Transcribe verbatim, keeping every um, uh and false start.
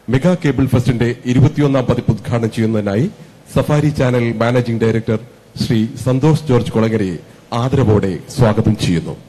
Mega cable ഫെസ്റ്റിന്റെ ഇരുപത്തിയൊന്നാം പതിപ്പ് ഉദ്ഘാടനം ചെയ്യുന്നതിനായി Safari channel managing director Shri Santhosh George കൊളങ്ങരയെ ആദരവോടെ സ്വാഗതം ചെയ്യുന്നു.